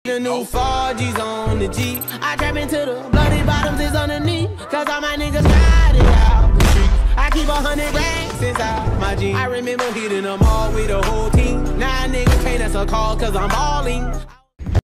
The new 4G's on the G. I trap into the bloody bottoms is underneath. Cause all my niggas got it out the streets. I keep 100 racks inside my jeans. I remember hitting them all with the whole team. Now niggas can't answer a call cause I'm balling.